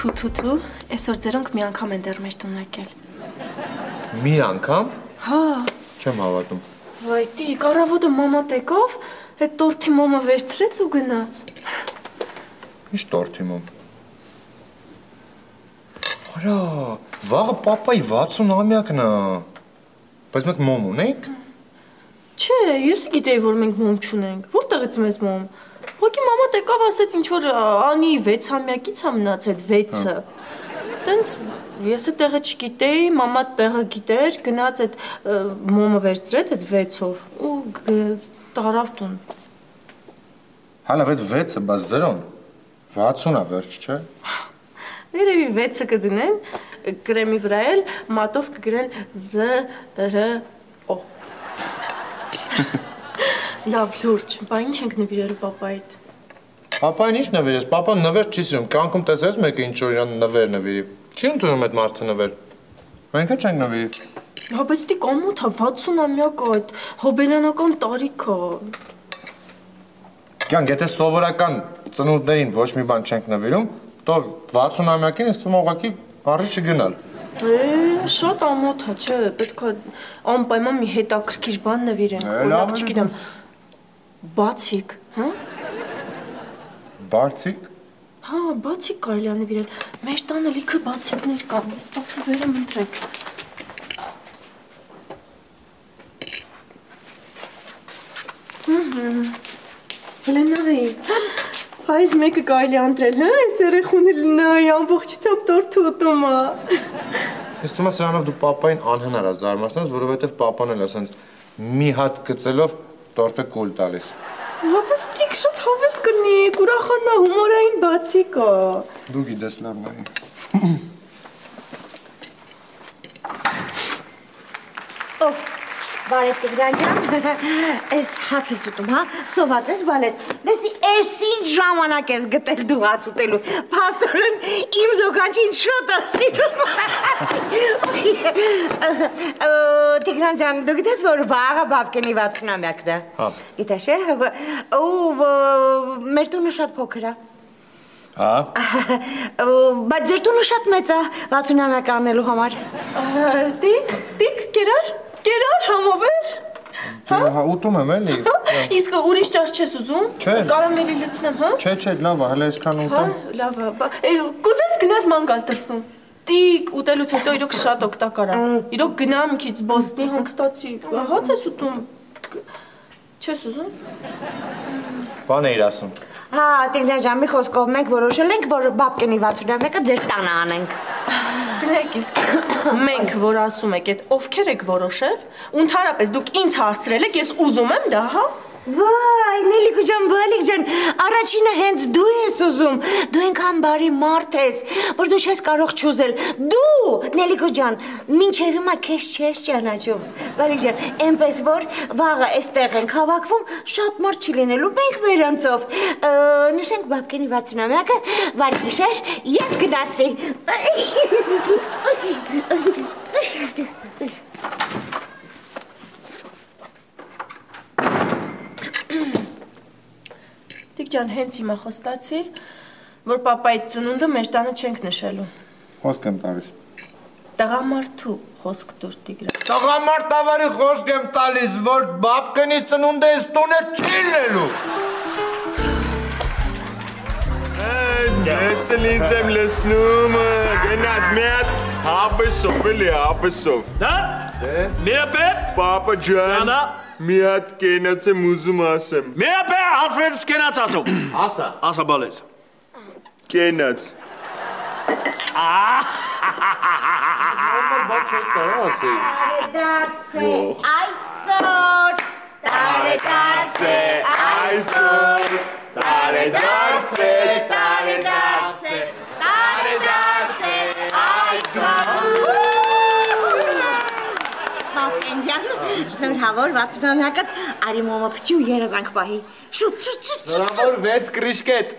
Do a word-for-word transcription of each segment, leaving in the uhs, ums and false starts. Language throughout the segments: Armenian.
Թու թու թու, այսօր ձերոնք մի անգամ են դեռ մեջ տուն եկել։ Մի անգամ։ Հա։ Չեմ հավատում։ Վայ, տիկ, առավոտը մամա տեկավ, այդ տորթի մամա վերցրեց ու գնաց։ Ինչ տորթի մոմ։ Արա, վաղը պապայի վաթսուն-ամյակն է։ Բայց մենք մոմ ունենք։ Չէ, ես գիտեի, որ մենք մոմ չունենք։ Որտեղից մեզ մոմ։ Ուղղակի մամա տեկավ ասեց ինչ որ անի վեցամյակից է մնացել վեցը։ Տենց ես այդ տեղը չգիտեի, մամա տեղը գիտեր, գնաց այդ մոմը վերցրեց այդ վեցով ու տարավ տուն։ Հալավ այդ վեցը, բաց զերոն, վաթսուն է վերջ, չէ։ Երևի վեցը կդնեն, կրեմի վրա էլ մատով կգրեն Զ Ր Օ։ Լավ, լուրջ, բա ինչ ենք նվիրելու պապայիդ։ Պապային ինչ նվիրես, պապան նվեր չի սիրում, կյանքում տեսես մեկը ինչ որ իրան նվեր նվիրի։ Չի ընդունում այդ մարդը նվեր։ Մենք էլ չենք նվիրի։ Հա, բայց դի կամոթ է, վաթսուն-ամյակ է, այդ հոբելյանական տարիք է։ Կյանք, եթե սովորական ծնունդներին ոչ մի բան չենք նվիրում, то վաթսուն-ամյակին ինձ թվում ուղղակի արժի չգնալ։ Է, շատ ամոթ է, չէ, պետք է անպայման մի հետաքրքիր բան նվիրենք, օրինակ, չգիտեմ, բացիկ, հա։ Բացիկ։ Հա, բացիկ կարելի է նվիրել։ Մեր տանը լիքը բացիկներ կան, սպասի վերեմ ընտրեք։ Լենայի, այս մեկը կարելի ընտրել, հա, այս երեխունը Լենայի ամբողջությամբ տորթ ուտում է։ Ես թվում է սրանով դու պապային անհնար է զարմացնես, որովհետև պապան էլ ասենց մի հատ գծելով տորթը կուլ տալիս։ Բայց տիկ շատ հավես կնի, ուրախանա հումորային բացիկ է։ Դու գիտես լավ նայի։ Օհ, բարև Տիգրան ջան, այս հաց ես ուտում, հա, սոված ես բալես, լեսի այս ինչ ժամանակ ես գտել դու հաց ուտելու, փաստորեն իմ զոքանչին շատ է սիրում։ Տիգրան ջան, դու գիտես, որ վաղը բաբկենի վաթսուն-ամյակն է։ Հա։ Գիտես է, ու մեր տունը շատ փոքր է։ Հա։ Բայց ձեր տունը շատ մեծ է վաթսուն-ամյակ անելու համար։ Տիկ, տիկ, կերար, կերար, համովեր։ Հա, ուտում եմ էլի։ Իսկ ուրիշ ճաշ չես ուզում։ Չէ։ Կարամելի լցնեմ, հա։ Չէ, չէ, լավ է, հələ այսքան ուտեմ։ Հա, լավ է։ Կուզես գնաս մանգազ դրսում։ Տիկ, ուտելուց հետո իրոք շատ օգտակար է։ Իրոք գնա մի քիչ զբոսնի, հանգստացի։ Հաց ես ուտում։ Չես ուզում։ Բան էիր ասում։ Հա, Տիգրան ջան, մի խոսքով մենք որոշել ենք, որ բաբկենի վաթսուն-ամյակը ձեր տանը անենք։ Գնեք, իսկ մենք որ ասում եք, այդ ովքեր եք որոշել, ընդհանրապես դուք ինձ հարցրել եք, ես ուզում եմ դա, հա։ Վայ, Նելիքո ջան, Բալիկ ջան, առաջինը հենց դու ես ուզում, դու այնքան բարի մարդ ես, որ դու չես կարող չուզել, դու, Նելիքո ջան, մինչև հիմա քեզ չես ճանաչում, Բալիկ ջան, այնպես որ վաղը այստեղ ենք հավաքվում, շատ մարդ չի լինելու, մենք վերանցով, նշենք բաբկենի վաթսուն-ամյակը, վար գիշեր, ես գնացի։ Տիկ ջան, հենց հիմա խոստացի, որ պապայի ծնունդը մեր տանը չենք նշելու։ Խոսք եմ տալիս։ Տղամարդու խոսք դուր, Տիգրան։ Տղամարդավարի խոսք եմ տալիս, որ բաբկենի ծնունդը ես տունը չի լինելու։ Ես էլ ինձ եմ լսնում, գնաս մի հատ հապեսով, էլի հապեսով։ Դա, միրապեր, Պապա ջան, Ջանա, մի հատ կենաց եմ ուզում ասեմ։ միրապեր, Ալֆրեդս կենաց ասում։ Ասա։ Ասա բալես։ Կենաց։ Տարեդարձե այսօր, տարեդարձե այսօր, տարեդարձե, տարեդարձե, տարեդարձե այսօր։ Ծաղկեն ջան, շնորհավոր վաթսուն-ամյակդ, արի մոմը փչի ու երազանք պահի։ Շուտ, շուտ, շուտ, շուտ։ Նորավոր վեց կրիշկետ։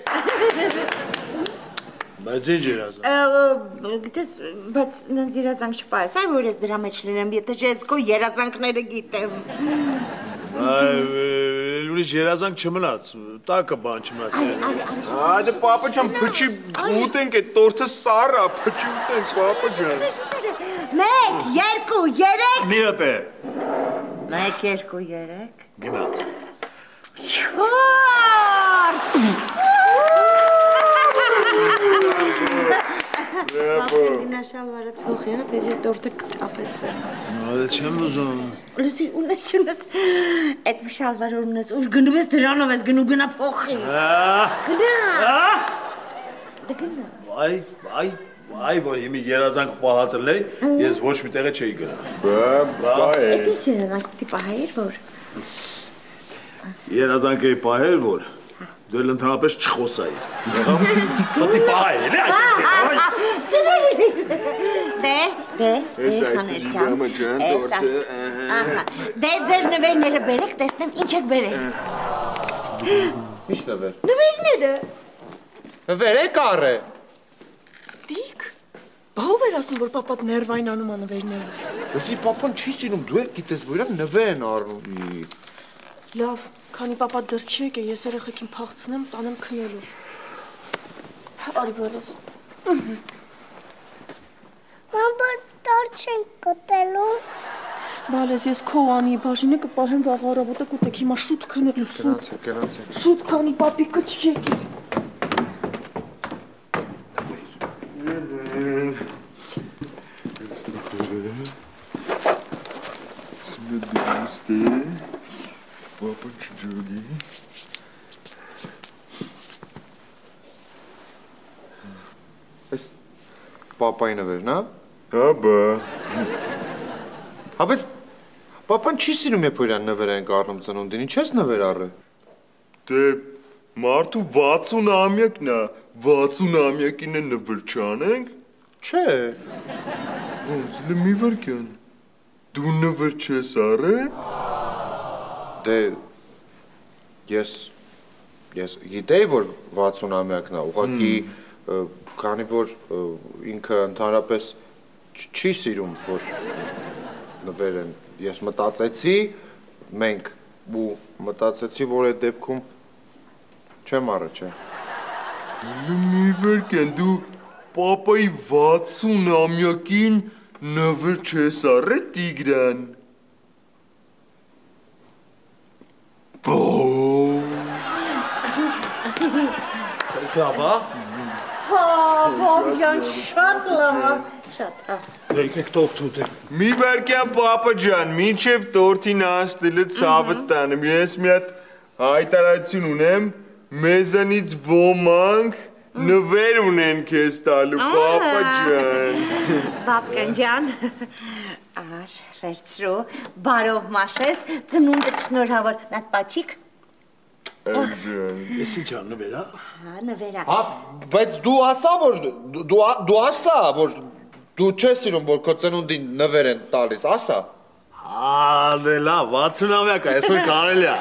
Բայց ինչ երազանք։ Գիտես, բայց նենց երազանք չպահես, այ որ ես դրա մեջ լինեմ, եթե չես քո երազանքները գիտեմ։ ուրիշ երազանք չմնաց, տակը բան չմնաց։ Այդը պապա ջան, փչի ուտենք այդ տորթը սառա, փչի ուտենք, պապա ջան։ Մեկ, երկու, երեք։ Մի րոպե։ Մեկ, երկու, երեք։ Գնաց։ Չորս։ Գնա շալվարը փոխի, հա, թե ջեր տորթը կտապես վեր։ Այդը չեմ ուզում։ Լսի, ունես չունես, այդ շալվարը ունես, ուր գնում ես դրանով ես գնու գնա փոխի։ Գնա։ Դե գնա։ Վայ, վայ, վայ, որ հիմի երազանք պահածել էի, ես ոչ մի տեղը չէի գնա։ Բա, Էդ ինչ երազանք պիտի պահեիր, որ։ Երազանք էի պահել, որ դու էլ ընդհանրապես չխոսայիր։ Պիտի պահել, է այդ Դե, դե, դե, խաներ ջան, էսա, դե ձեր նվերները բերեք, տեսնեմ ինչ եք բերել։ Ինչ նվեր։ Նվերները։ Նվեր է կար է։ Դիկ, բա ով էր ասում, որ պապատ ներվային անում ա նվերներից։ Լսի, պապան չի սիրում, դու էլ գիտես, որ իրան նվեր են առնում։ Լավ, քանի պապա դեռ չի եկե, ես երեխեքին փախցնեմ, տանեմ քնելու։ Արի բերես։ Բաբա, տար չենք կտելու։ Բալես, ես քո անի բաժինը կպահեմ վաղ առավոտը կուտեք, հիմա շուտ քնելու, շուտ։ Գնացեք, գնացեք։ Շուտ քանի պապիկը չի եկել։ Պապա չջոգի։ Այս պապայի նվերն, հա։ Հաբա։ Հաբես, պապան չի սիրում, երբ որ իրան նվեր են կառնում ծնունդին, ինչ ես նվեր առը։ Դե մարդու վաթսուն-ամյակն է, վաթսուն-ամյակին է նվեր չանենք։ Չէ։ Ոնց, լը մի վարկյան։ Դու նվեր չես առել։ Դե ես ես գիտեի, որ վաթսուն-ամյակն է, ուղղակի քանի որ ինքը ընդհանրապես չի սիրում, որ նվեր են, ես մտածեցի, մենք ու մտածեցի, որ այդ դեպքում չեմ առը, չէ։ Մի վարկյան, դու պապայի վաթսուն-ամյակին նվեր չես առել, Տիգրան։ Լավա։ Հա, բաբյան, շատ լավա, շատ լավ։ Եկեք տող թութեք։ Մի վարկյան պապա ջան, մինչև տորթին անցնելը ցավը տանեմ, ես մի հատ հայտարարություն ունեմ, մեզանից ոմանք նվեր ունեն քեզ տալու, պապա ջան։ Բաբկան ջան, ար, վերցրու, բարով մաշես, ծնունդը շնորհավոր, նատ պաչիկ։ Ես ինչ ան նվեր, հա։ Հա, նվերա։ Հա, բայց դու ասա, որ դու ասա, որ դու չես սիրում, որ քո ծնունդին նվեր են տալիս, ասա։ Հա, դե լավ, վաթսուն-ամյակ է, այսօր կարելի է։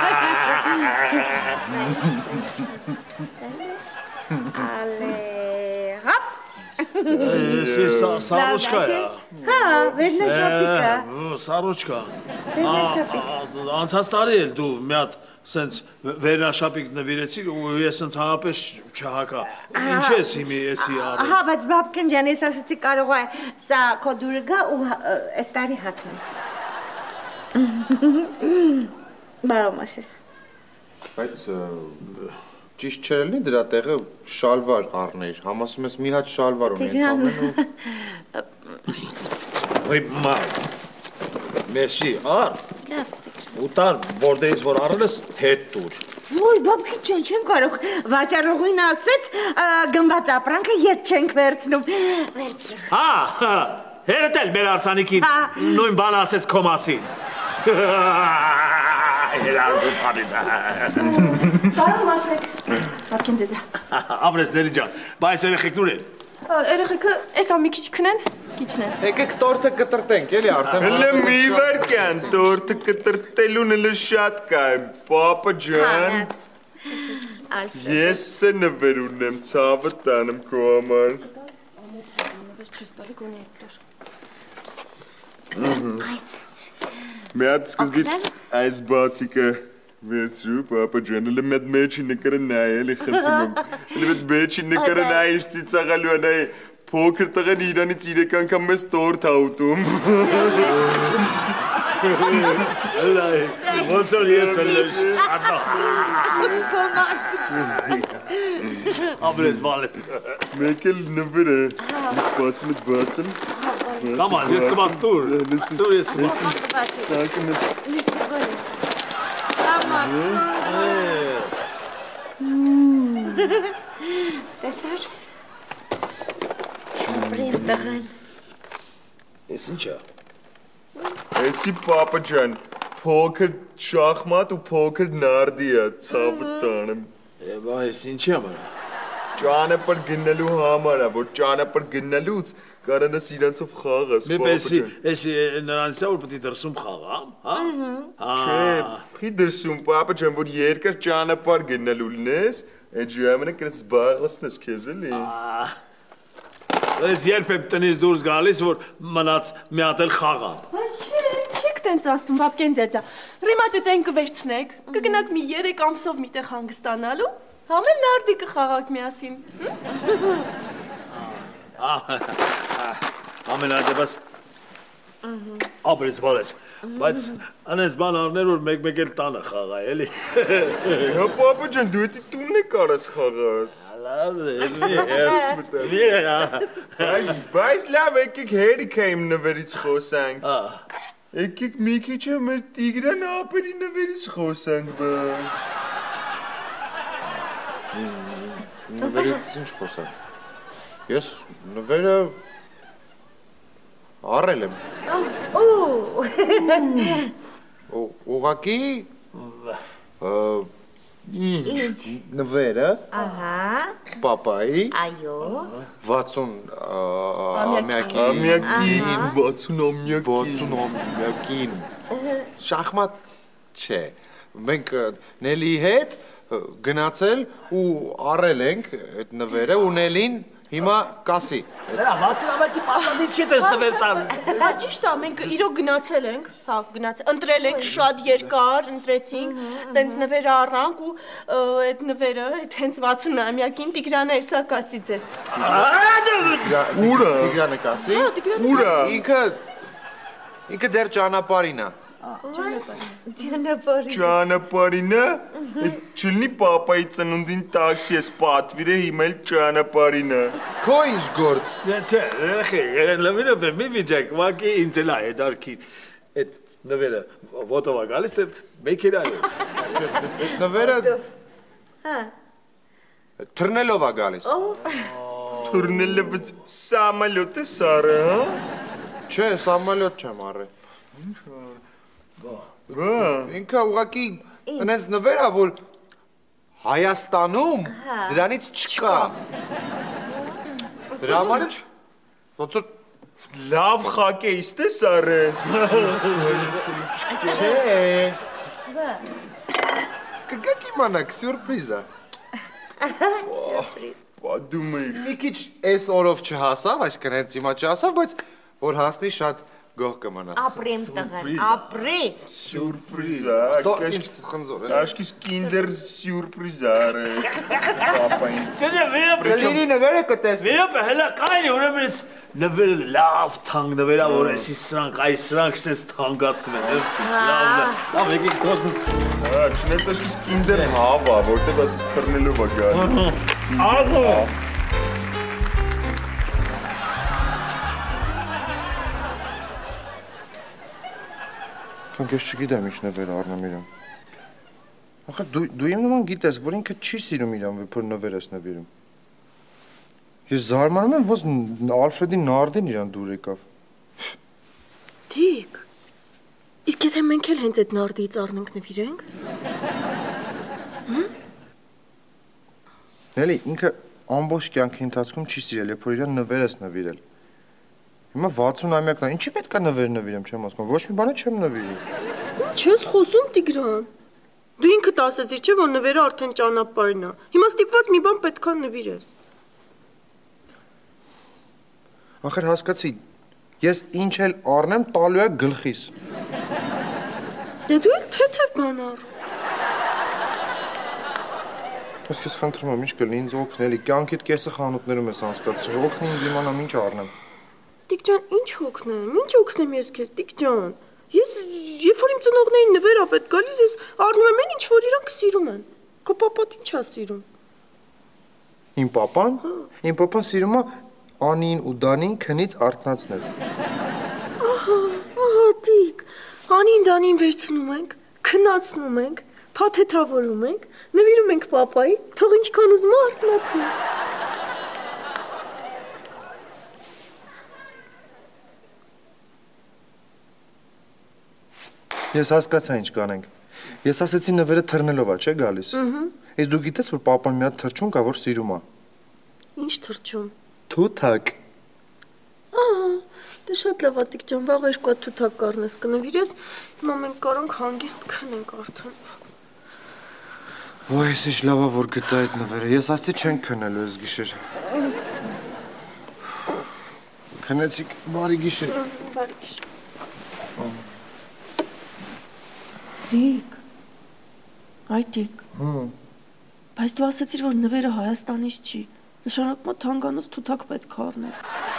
Ալե, հապ։ Էսի սարոչկա է։ Հա, վերնա շապիկա։ Սարոչկա։ Վերնա շապիկ։ Անցած տարի էլ դու մի հատ սենց վերնաշապիկ նվիրեցիք ու ես ընդհանրապես չհակա։ Ինչ ես հիմի եսի արել։ Հա, բայց բաբկան ջան, ես ասացի կարող է սա քո դուրը գա ու այս տարի հակնես։ Բարով մաշես։ Բայց ճիշտ չէր լինի դրա տեղը շալվար առներ, համասում ես մի հատ շալվար ունի ընդամենը ու… Ոյ մա, մերսի, առ, Լավ, Տիգրան։ ու տար, որտեղից որ առել ես, հետ տուր։ Ոյ, բաբկան ջան, չեմ կարող, վաճառողին արծեց գնված ապրանքը ետ չենք վերցնում, վերցրու։ Հա, հերդ էլ մեր արցանիքին նույն բան ասեց քո մասին։ Բարով մաշեք։ Բաբկին ձեզ։ Ապրես դերի ջան, բա այս երեխեքն ուր են։ Երեխեքը էսա մի քիչ քնեն, քիչն են։ Եկեք տորթը կտրտենք, էլի արդեն։ Հլը մի վարկյան, տորթը կտրտելուն հլը շատ կա է, պապա ջան։ Ես է նվեր ունեմ, ցավը տանեմ քո համար։ Մի հատ սկզբից այս բացիկը Վերցրու, պապա ջան, հələ մեծ մեջի նկարը նայ, էլի խնդրում եմ։ Հələ մեծ մեջի նկարը նայ, իշ ծիծաղալու է նայ, փոքր տղան իրանից երեք անգամ մեզ տորտ ա ուտում։ Լայ, ոնց որ ես էլ ադա։ Աբրես վալես։ Մեկ էլ նվեր է, սպասում եք բացեմ։ Կաման, ես կմատ տուր, տուր ես կմատ։ Տեսար։ Ապրին տղան։ Ես ինչ է։ Էսի պապա ջան, փոքր շախմատ ու փոքր նարդի է, ցավը տանեմ։ Բա ես ինչ եմ արա։ Ճանապարհ գնալու համար է, որ ճանապարհ գնալուց կարանաս իրանցով խաղաս, պապա ջան։ Մեպեսի, էսի նրանից է որ պետք է դրսում խաղամ, հա։ Չէ, խի դրսում պապա ջան, որ երկար ճանապարհ գնալու լինես, այդ ժամանակ կես զբաղվես քեզ էլի։ Ես երբ եմ տնից դուրս գալիս, որ մնաց մի հատ էլ խաղամ։ Չեք տենց ասում, բաբկեն ձեծա, ռիմա տետեն կվերցնեք, կգնաք մի երեք ամսով միտեղ հանգստանալու, համել նարդի կխաղաք միասին։ Ամենադեպս Աբրես բալես, բայց անես բան արներ, որ մեկ-մեկ էլ տանը խաղա, էլի։ Հա պապա ջան, դու էդի տունն է կարաս խաղաս։ Լավ է, մի է։ Բայց լավ, եկեք հերիքա իմ նվերից խոսանք։ Եկեք մի քիչ է մեր Տիգրան ապերի նվերից խոսանք, բա։ Նվերից ինչ խոսանք։ Ես նվերը առել եմ։ Ուղղակի նվերը պապայի վաթսուն ամյակին վաթսուն ամյակին շախմատ չէ մենք Նելիի հետ գնացել ու առել ենք այդ նվերը ու Նելին հիմա կասի։ Դրա վաթսուն ամյակի պապանից չի տեսնվել տան։ Հա ճիշտ է, մենք իրոք գնացել ենք, հա գնացել, ընտրել ենք շատ երկար, ընտրեցինք, տենց նվերը առանք ու այդ նվերը, այդ հենց վաթսունամյակին Տիգրանը էսա կասի ձեզ։ Ուրա Տիգրանը կասի։ Ուրա ինքը ինքը դեռ ճանապարհին է։ Ճանապարհին։ Ճանապարհին է։ Չլինի պապայի ծնունդին տաքսի ես պատվիրե հիմա էլ ճանապարհին է։ Քո ինչ գործ։ Չէ, երեխի, նվերը մի վիճակ, ուղղակի ինձ էլ է հետարքին։ Այդ նվերը ոտով է գալիս, թե մեքենա է։ Այդ նվերը թռնելով է գալիս։ Թռնելով սամալյոտ է սարը, հա։ Չէ, սամալյոտ չեմ առել։ Բա։ Ինքը ուղղակի այնպես նվեր է, որ Հայաստանում դրանից չկա։ Դրա համար ոնց որ լավ խակ է իստե սարը։ Չէ։ Կգաք իմանաք, սյուրպրիզ է։ Սյուրպրիզ։ Պատում էի։ Մի քիչ այս օրով չհասավ, այսինքն հենց հիմա չհասավ, բայց որ հասնի շատ գող կմնաս։ Ապրեմ տղան, ապրի։ Սյուրպրիզ է։ Խնձոր։ Աշկիս կինդեր սյուրպրիզ է։ Պապային։ Չէ, վերապ։ Կլինի նվերը կտես։ Վերապ հելա կայնի ուրեմնից նվերը լավ թանկ նվերա որ էսի սրանք, այս սրանք սենց թանկացնում են։ Լավ, լավ, եկեք թող։ Հա, չնայած աշկիս կինդեր հավա, որտեղ ասես թռնելով է գալիս։ Ահա։ Կանք ես չգիտեմ ինչ նվեր առնեմ իրան։ Ախա դու իմ նման գիտես, որ ինքը չի սիրում իրան, որ նվեր ես նվիրում։ Ես զարմանում եմ, ոնց Ալֆրեդի նարդին իրան դուր եկավ։ Դիկ, իսկ եթե մենք էլ հենց այդ նարդից առնենք նվիրենք։ Նելի, ինքը ամբողջ կյանքի ընթացքում չի սիրել, երբ որ իրան նվեր ես նվիրել։ Հիմա վաթսունամյակն է, ինչի պետք է նվեր նվիրեմ, չեմ հասկանում, ոչ մի բան չեմ նվիրի։ Ինչ ես խոսում, Տիգրան։ Դու ինքդ ասեցիր, չէ՞ որ նվերը արդեն ճանապարհին է։ Հիմա ստիպված մի բան պետք է նվիրես։ Ախր հասկացի, ես ինչ էլ առնեմ, տալու է գլխիս։ Դե դու էլ թեթև բան առ։ Ես քեզ խնդրում եմ, ինչ կլինի ինձ օգնելի, կյանքիդ կեսը խանութներում ես անցկացրել, օգնի ինձ իմանամ ինչ առնեմ։ Տիկ ջան, ինչ օգնեմ, ինչ օգնեմ ես քեզ, Տիկ ջան։ Ես երբ որ իմ ծնողներին նվեր ա պետք գալիս, ես առնում եմ այն, ինչ որ իրանք սիրում են։ Քո պապան ինչ ա սիրում։ Իմ պապան։ Իմ պապան սիրում է Անին ու Դանին քնից արթնացնել։ Ահա, ահա, Տիկ։ Անին Դանին վերցնում ենք, քնացնում ենք, փաթեթավորում ենք, նվիրում ենք պապայի, թող ինչքան ուզում է արթնացնի։ Ես հասկացա ինչ կանենք։ Ես ասեցի նվերը թռնելով է, չէ՞ գալիս։ Իսկ դու գիտես, որ պապան մի հատ թռչուն կա, որ սիրում է։ Ինչ թռչուն։ Թութակ։ Ահա, դե շատ լավ է, Տիկ ջան, վաղ երկու հատ թութակ կառնես կնվիրես, հիմա մենք կարանք հանգիստ քնենք արդեն։ Ոայ, ես ինչ լավ է, որ գտա այդ նվերը։ Ես ասեցի չենք քնելու այս գիշեր։ Քնեցիք, բարի գիշեր։ Բարի գիշեր։ Տիկ, այ Տիկ, բայց դու ասեցիր, որ նվերը Հայաստանից չի, նշանակում է Թանգանոց թութակ պետք է առնես։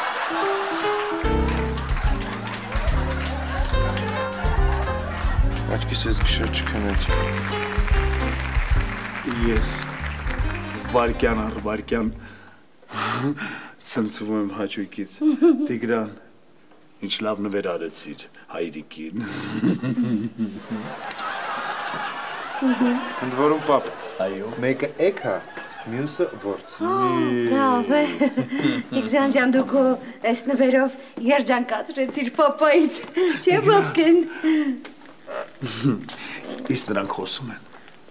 Աչքիս ես գիշեր չքնեցի։ Ես վարկյան առ վարկյան ցնցվում եմ հաճույքից։ Տիգրան, ինչ լավ նվեր արեցիր հայրիկին։ Ընդ որում պապ, Այո։ մեկը էք է, մյուսը որց։ Լավ է։ Տիգրան ջան, դու քո այս նվերով երջանկացրեցիր պապայիդ, չէ՞ բաբկեն։ Իսկ նրանք խոսում են։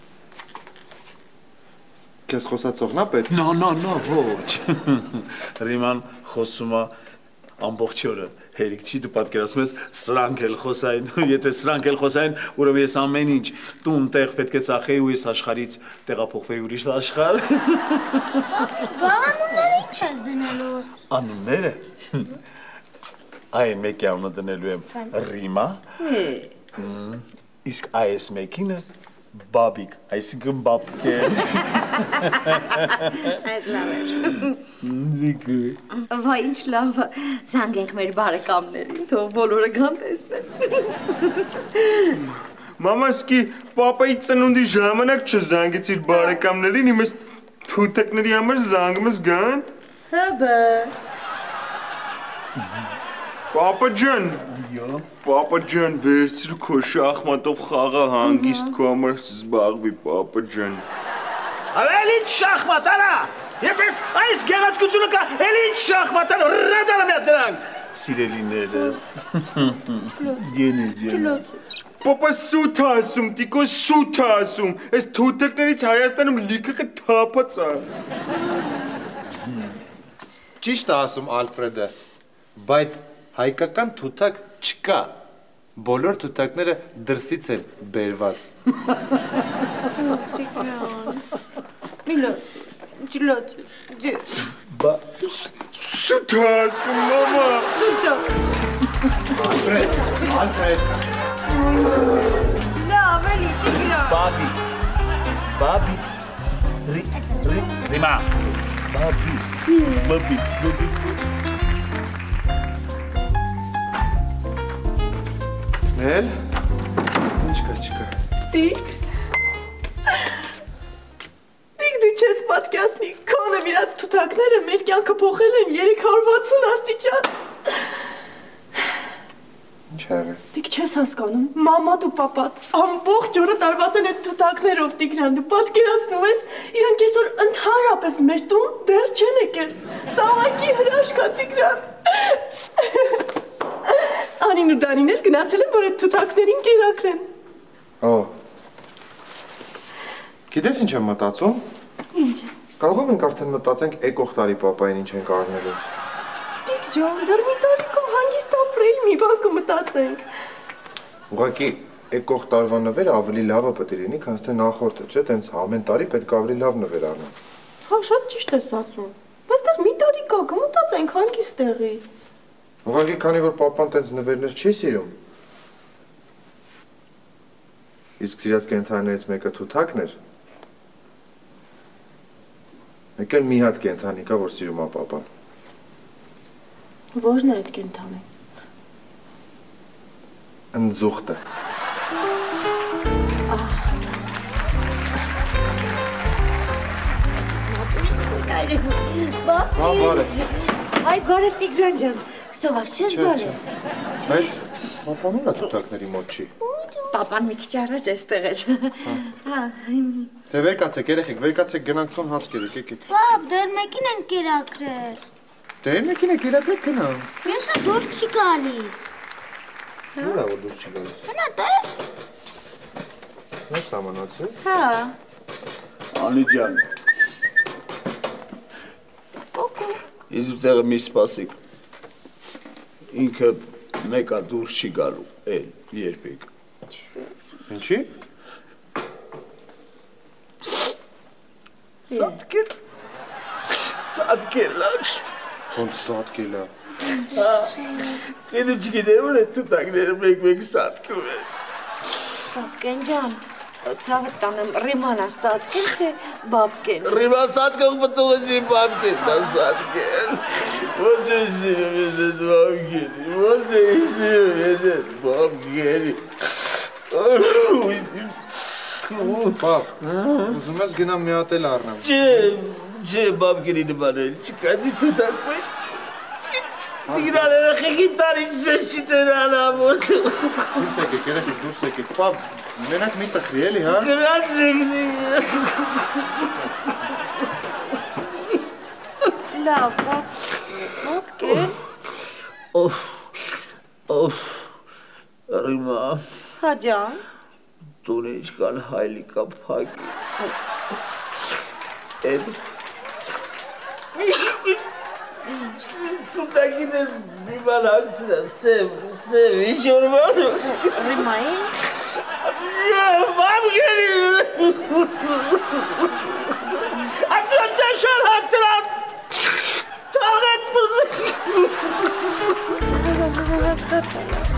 Քեզ խոսացողն է պետք։ No, no, no, ոչ։ Ռիման խոսում է ամբողջ օրը։ Հերիք չի դու պատկերացնում ես սրանք էլ խոսային։ Եթե սրանք էլ խոսային, ուրեմն ես ամեն ինչ տուն տեղ պետք է ծախեի ու ես աշխարհից տեղափոխվեի ուրիշ աշխարհ։ Բա անունները ինչ ես դնելու։ Անունները։ Այն մեկի անունը դնելու եմ Ռիմա։ Իսկ այս մեկինը Բաբիկ, այսինքն բաբկեն։ Այս լավ է։ Դիկը։ Վայ, ինչ լավ է։ Զանգենք մեր բարեկամներին, թող բոլորը գան տեսնեն։ Մամա, սկի պապայի ծնունդի ժամանակ չզանգեցիր բարեկամներին, իմ այս թութակների համար զանգում ես գան։ Հաբա։ Պապա ջան, պապա ջան, վերցրու քո շախմատով խաղը հանգիստ քո համար զբաղվի, պապա ջան։ Էլ ինչ շախմատ, արա։ Եթե այս գեղեցկությունը կա, էլ ինչ շախմատ, արա, ռադարը միատ դրանք։ Սիրելիներս։ Յենի, յենի։ Պապա սութ ասում, տիկո սութ ասում, այս թութակներից Հայաստանում լիքը կթափած է։ Ճիշտ է ասում Ալֆրեդը, բայց հայկական թութակ չկա, բոլոր թութակները դրսից են բերված։ Միլոտ, ջլոտ, ջի։ Սութ ասում, մամա։ Ալֆրեդ, Ալֆրեդ։ Լավ, էլի, Տիգրան։ Բաբի, բաբի, Ռիմա, բաբի, բաբի, բաբի։ Էլ, ինչ կա, չկա։ Տիկ, Տիկ դու չես պատկասնի, քո նվիրած թութակները մեր կյանքը փոխել են երեք հարյուր վաթսուն աստիճան։ Ինչ ա եղել։ Տիկ չես հասկանում, մամատ ու պապատ ամբողջ օրը տարված են այդ թութակներով, Տիգրան, դու պատկերացնում ես, իրանք այսօր ընդհանրապես մեր տուն դեռ չեն եկել։ Սա ուղղակի հրաշք է, Տիգրան։ Անին ու Դանին էլ գնացել են, որ այդ թութակներին կերակրեն։ Օ։ Գիտես ինչ եմ մտածում։ Ինչ է։ Կարող եմ ենք արդեն մտածենք եկող տարի պապային ինչ ենք առնելու։ Տիկ ջան, դեռ մի տարիքում հանգիստ ապրել, մի բան կմտածենք։ Ուղղակի եկող տարվա նվերը ավելի լավը պետք է լինի, քան թե նախորդը, չէ՞, տենց ամեն տարի պետք է ավելի լավ նվեր առնեմ։ Հա, շատ ճիշտ ես ասում։ Բայց դեռ մի տարի կա, կմտածենք հանգիստ տեղի։ Ուղղակի քանի որ պապան տենց նվերներ չի սիրում։ Իսկ սիրած կենդանիներից մեկը թութակն էր։ Մեկ էլ մի հատ կենթանի կա, որ սիրում է պապան։ Ո՞րն է այդ կենթանը։ Ընձուղտը։ Այ բարև Տիգրան ջան, սովաս չես գալիս։ Բայց պապան ուր է թութակների մոտ չի։ Պապան մի քիչ առաջ էստեղ էր։ Դե վեր կացեք, երեխեք, վեր կացեք գնանք տուն հաց կերեք, եկեք։ Պապ, դեռ մեկին են կերակրել։ Դե մեկին է կերակրեք գնամ։ Մյուսը դուրս չի գալիս։ Ուր է որ դուրս չի գալիս։ Հնա տես։ Ո՞ր սամանացի։ Հա։ Անի ջան։ Կոկո։ Իզուր տեղը մի սպասիկ։ Ինքը մեկա դուրս չի գալու, էլ երբեք։ Ինչի։ Սատկել։ Սատկել լաչ։ Ոնց սատկել է։ Եդու չգիտեմ որ է թութակները մեկ-մեկ սատկում են։ Բաբկեն ջան, ցավը տանեմ Ռիմանա սատկել թե բաբկեն։ Ռիման սատկող պտուղը չի բաբկեն նա սատկել։ Ոնց է սիրում ես այդ բաբկենի, ոնց է սիրում ես այդ բաբկենի։ Պապ, ուզում ես գնամ մի հատ էլ առնեմ։ Չէ, չէ, բաբկենի նման էլ չկա, դի թութակ մեն։ Տիգրան երեխեքի տարից զես չի տնան ամոտ։ Դուրս եկեք, երեխեք, դուրս եկեք։ Պապ, մենակ մի տխրի էլի, հա։ Գրացեք դիգրան։ Լավ, բաբկեն։ Օհ, օհ, Ռիմա, Հա ջան։ տուն ինչքան հայլիկա փակի։ Էդ Թութակին էլ մի բան ակցրա, սև, սև, ինչ օրվան։ Ռիմայի։ Բաբկենի։ Ասում սև շոր հակցրա։ Թաղեք բրզիկ։ Հասկացել եմ։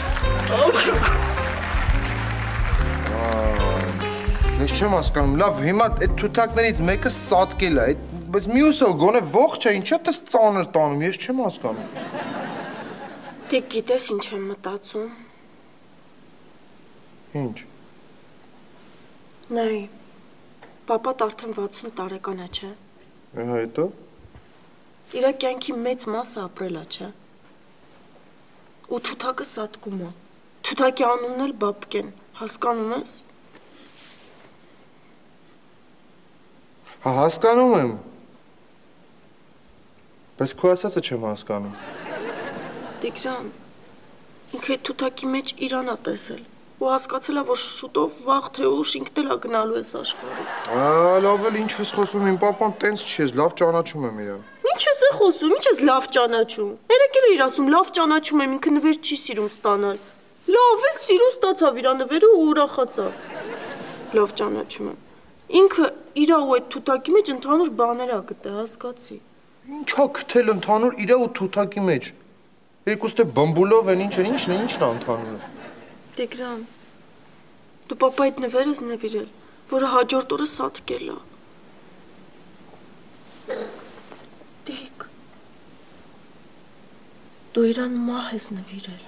Ես չեմ հասկանում, լավ, հիմա այդ թութակներից մեկը սատկել է, բայց մյուսը գոնե ողջ է, ինչա դες ծանր տանում, ես չեմ հասկանում։ Դե գիտես ինչ եմ մտածում։ Ինչ։ Նայ, պապատ արդեն վաթսուն տարեկան է, չէ։ Հա հետո։ Իրա կյանքի մեծ մասը ապրել է, չէ։ Ու թութակը սատկում է։ Թութակի անունն էլ բաբկեն, հասկանում ես։ Հա հասկանում եմ։ Բայց քո ասածը չեմ հասկանում։ Տիգրան, ինքը այդ թութակի մեջ Իրան է տեսել ու հասկացել է, որ շուտով վաղ թե ուշ ինքն էլ է գնալու այս աշխարհից։ Ա, լավ էլ ինչ ես խոսում, իմ պապան տենց չի, ես լավ ճանաչում եմ իրան։ Ինչ ես է խոսում, ինչ ես լավ ճանաչում։ Երեք էլ իր ասում, լավ ճանաչում եմ, ինքը նվեր չի սիրում ստանալ։ Լավ էլ սիրուն ստացավ իր նվերը ու ուրախացավ։ Լավ ճանաչում եմ։ Ինքը իր ու այդ թութակի մեջ ընդհանուր բաներ ա գտե, հասկացի։ Ինչա գտել ընդհանուր իր ու թութակի մեջ։ Երկուսը բամբուլով են, ինչ են, ինչն է, ինչն է ընդհանուրը։ Տիգրան, դու պապայիդ նվեր ես նվիրել, որը հաջորդ օրը սատկել է։ Տիկ, դու իրան մահ ես նվիրել։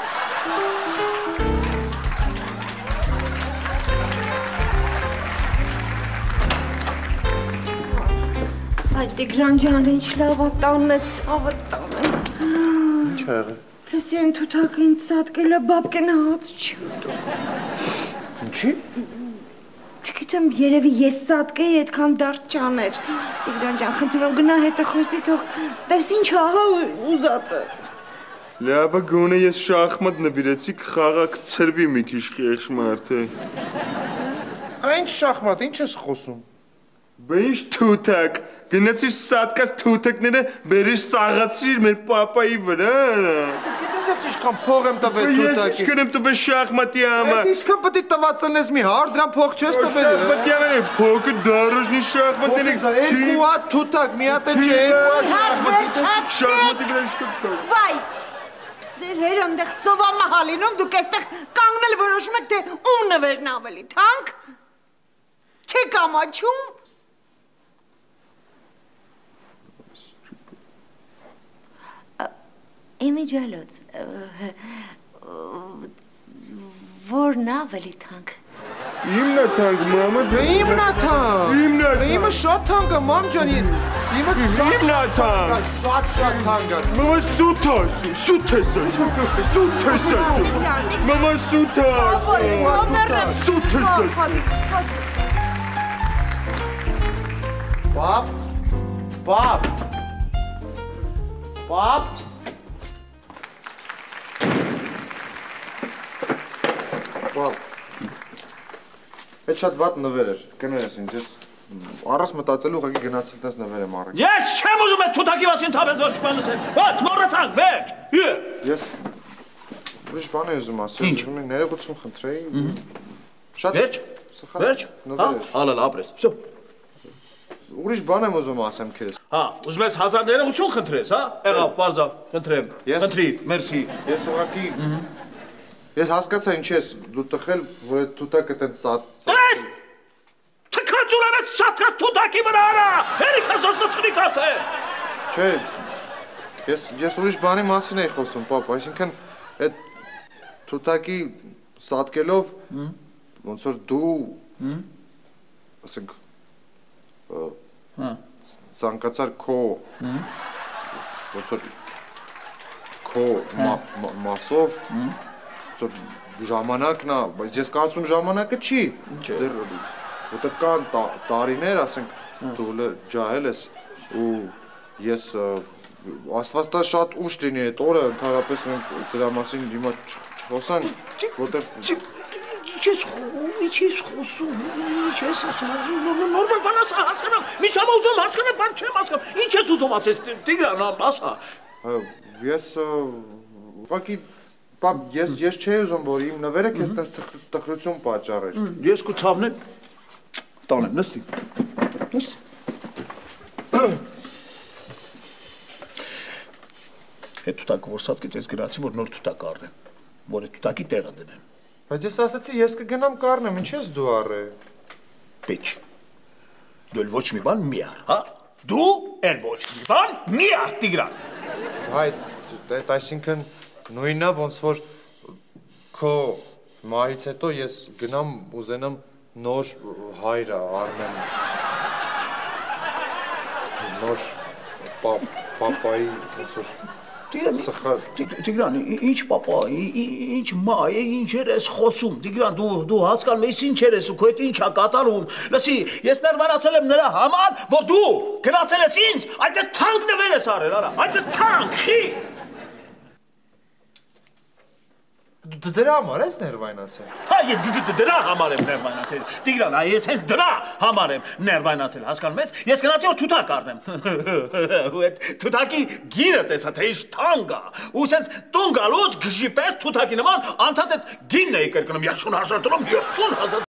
Այդ Տիգրան ջան, ինչ լավ տանն ես, ցավը տանը։ Ինչ ա եղել։ Լսի այն թութակը ինձ սատկել է, բաբկենը հաց չի ուտում։ Ինչի։ Չգիտեմ, երևի ես սատկեի այդքան դարդ ճաներ։ Տիգրան ջան, խնդրում եմ գնա հետը խոսի թող, տես ինչ ահա ուզածը։ Լավը գոնե ես շախմատ նվիրեցի, խաղակ ծրվի մի քիչ խեղճ մարդ է։ Այն շախմատ, ինչ ես խոսում։ Բա ինչ թութակ, գնացիր սատկած թութակները բերиш սաղացրիր մեր պապայի վրա։ Գիտես ես ինչքան փող եմ տվել Ես թութակի։ ինչքան եմ տվել շախմատի համար։ Այդ ինչքան պետք է տվածնես մի հար, դրան փող չես տվել։ Շախմատի համար է, փոքր դարոժնի շախմատների։ Երկու հատ թութակ, մի հատ չէ, երկու հատ շախմատի վրա ինչ Վայ, ձեր հերը ընդեղ սովամահա լինում, դուք այստեղ կանգնել որոշում եք, թե ում նվերն ավելի թանկ։ Չեք ամաչում։ Իմիջալոց։ Որն ավելի թանկ։ Իմն է թանկ, մամա։ Իմն է թանկ։ Իմն է։ Իմը շատ թանկ է, մամ ջան։ Իմը Իմն է թանկ։ շատ շատ թանկ է։ Մամա սուտ է, սուտ է ասում։ Սուտ է ասում։ Մամա սուտ է ասում։ Սուտ է ասում։ Պապ։ Պապ։ Պապ։ Պապ։ Այդ շատ վատ նվեր էր, կներես ինձ, ես առաս մտածելու ուղղակի գնացել տես նվեր եմ առել։ Ես չեմ ուզում այդ թութակի մասին թափես ոչ բան լսել։ Ո՞ց մոռացանք, վերջ։ Ես ուրիշ բան եմ ուզում ասել, ուզում եմ ներողություն խնդրեի։ Շատ Վերջ։ Վերջ։ Հա, ալալ ապրես։ Всё։ Ուրիշ բան եմ ուզում ասեմ քեզ։ Հա, ուզում ես հազար ներողություն խնդրես, հա։ Եղավ, բարձավ, խնդրեմ։ Խնդրի, մերսի։ Ես ուղղակի Ես հասկացա ինչ ես դու տխել, որ այդ թութակը տենց սատ Տես։ Թքած ունեմ այդ սատկած թութակի վրա արա։ Հերիքա զոզվությունի կասե։ Չէ, ես ես ուրիշ բանի մասին էի խոսում, պապ, այսինքն այդ թութակի սատկելով ոնց որ դու ասենք հա ցանկացար քո ոնց որ քո մասով ժամանակն է, բայց ես կարծում ժամանակը չի։ Դեռ որտեղ կան տարիներ, ասենք, դու ջահել ես ու ես աստվածտա շատ ուշ լինի այդ օրը, ընդհանրապես մենք դրա մասին հիմա չխոսանք, որտեղ Ինչ ես խոսում, ինչ ես ասում, նորմալ բան ասա, հասկանամ, մի շամ ուզում հասկանամ, բան չեմ հասկանում, ինչ ես ուզում ասես, Տիգրան, ասա։ Ես ուղղակի Պապ, ես ես չէի ուզում, որ իմ նվերը քեզ տես տխրություն պատճառեր։ Ես կու ցավնեմ, տանեմ, նստի։ Նստի։ Այդ թութակը որ սատկեց, ես գրացի, որ նոր թութակ առնեմ, որ այդ թութակի տեղը դնեմ։ Բայց ես ասացի, ես կգնամ կառնեմ, ինչ ես դու առել։ Պեչ։ Դու էլ ոչ մի բան մի առ, հա։ Դու էլ ոչ մի բան մի առ, Տիգրան։ Այդ այսինքն նույնն է, ոնց որ քո մահից հետո ես գնամ ուզենամ նոր հայրը առնեմ։ Նոր պապայի ոնց որ Տիգրան, ինչ պապա, ինչ մա, ինչեր ես խոսում, Տիգրան, դու հասկանում ես ինչեր ես ու քո հետ ինչ ա կատարում, լսի, ես ներվանացել եմ նրա համար, որ դու գնացել ես ինձ, այդպես թանկ նվեր ես արել, արա, այդպես թանկ, խի։ Դրա համար ես ներվայնացել։ Հա, դրա համար եմ ներվայնացել։ Տիգրան, ես հենց դրա համար եմ ներվայնացել, հասկանում ես։ Ես գնացի որ թութակ առնեմ։ Ու այդ թութակի գինը տեսա, թե ինչ թանկ է։ Ու սենց տուն գալուց գժի պես թութակի նման անդադ այդ գինն էի կրկնում երեսուն հազար դրամ, երեսուն հազար